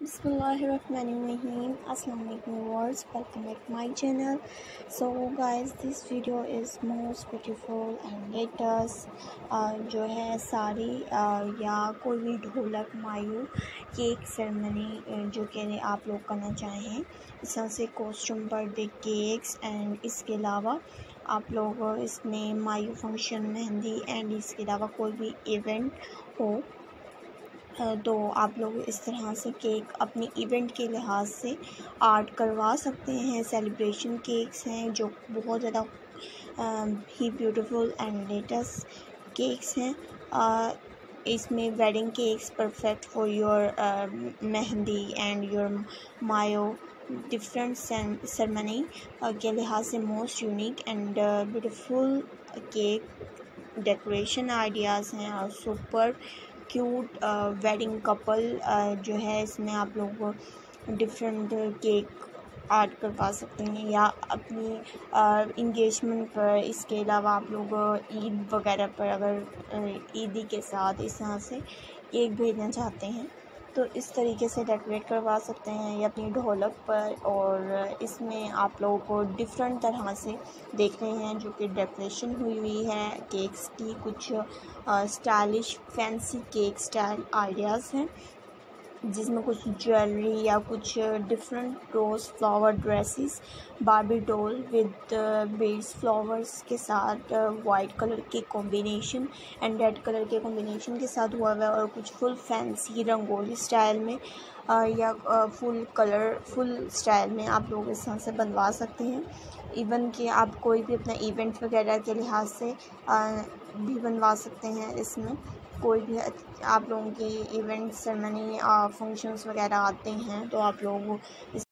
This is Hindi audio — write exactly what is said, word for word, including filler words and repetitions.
Bismillahirrahmanirrahim. Assalamu alaikum viewers, welcome back to my channel. So guys, this video is most beautiful and latest uh, जो है साड़ी uh, या कोई भी ढोलक मायू केक सेरेमनी जो कह आप लोग करना चाहें, इस तरह से कॉस्ट्यूम बर्थडे केक्स एंड इसके अलावा आप लोग इसमें मायू फंक्शन मेहंदी एंड इसके अलावा कोई भी इवेंट हो तो आप लोग इस तरह से केक अपनी इवेंट के लिहाज से आर्ट करवा सकते हैं। सेलिब्रेशन केक्स हैं जो बहुत ज़्यादा ही ब्यूटीफुल एंड लेटेस्ट केक्स हैं। uh, इसमें wedding cakes perfect for your mehndi and your mayun different ceremony के लिहाज से most unique and beautiful cake decoration ideas हैं और सुपर क्यूट वेडिंग कपल जो है इसमें आप लोग डिफरेंट केक आर्ट करवा सकते हैं या अपनी इंगेजमेंट uh, पर। इसके अलावा आप लोग ईद वगैरह पर अगर ईदी के साथ इस तरह से केक भेजना चाहते हैं तो इस तरीके से डेकोरेट करवा सकते हैं या अपनी ढोलक पर। और इसमें आप लोगों को डिफरेंट तरह से देख रहे हैं जो कि डेकोरेशन हुई हुई है केक्स की। कुछ stylish fancy cake style ideas हैं जिसमें कुछ ज्वेलरी या कुछ different rose flower dresses, Barbie doll with beads flowers के साथ वाइट कलर के कॉम्बिनेशन एंड रेड कलर के कॉम्बिनेशन के साथ हुआ हुआ है और कुछ फुल फैंसी रंगोली स्टाइल में आ, या आ, फुल कलर फुल स्टाइल में आप लोग इस तरह से बनवा सकते हैं। इवन कि आप कोई भी अपना इवेंट वगैरह के लिहाज से आ, भी बनवा सकते हैं। इसमें कोई भी आप लोगों की इवेंट सेरेमनी फंक्शंस वगैरह आते हैं तो आप लोग इस